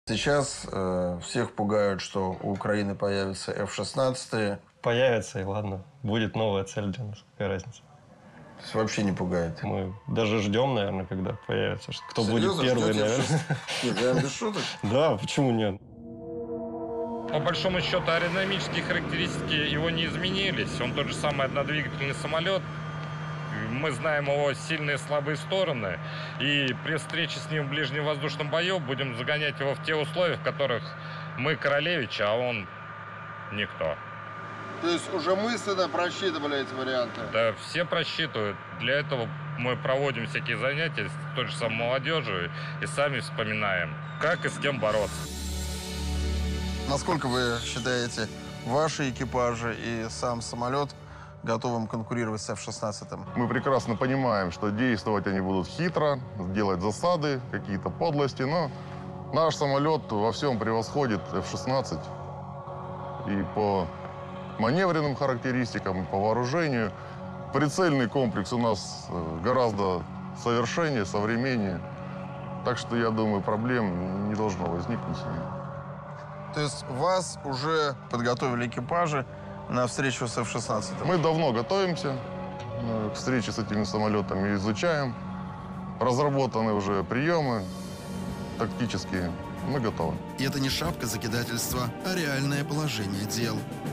Сейчас всех пугают, что у Украины появятся F-16. Появится, и ладно. Будет новая цель для нас. Какая разница? То есть вообще не пугает. Мы даже ждем, наверное, когда появится. Кто Серьезно? будет первый, Ждете наверное. Нет, я без шуток. Да, почему нет? По большому счету, аэродинамические характеристики его не изменились. Он тот же самый однодвигательный самолет. Мы знаем его сильные и слабые стороны. И при встрече с ним в ближнем воздушном бою будем загонять его в те условия, в которых мы королевич, а он никто. То есть уже мысленно просчитывали эти варианты? Да, все просчитывают. Для этого мы проводим всякие занятия с той же самой молодежью и сами вспоминаем, как и с кем бороться. Насколько вы считаете, ваши экипажи и сам самолет готовым конкурировать с F-16? Мы прекрасно понимаем, что действовать они будут хитро, делать засады, какие-то подлости, но наш самолет во всем превосходит F-16 и по маневренным характеристикам, и по вооружению. Прицельный комплекс у нас гораздо совершеннее, современнее. Так что, я думаю, проблем не должно возникнуть с ним. То есть вас уже подготовили экипажи на встречу с F-16? Мы давно готовимся к встрече с этими самолетами, изучаем. Разработаны уже приемы тактические. Мы готовы. И это не шапка закидательства, а реальное положение дел.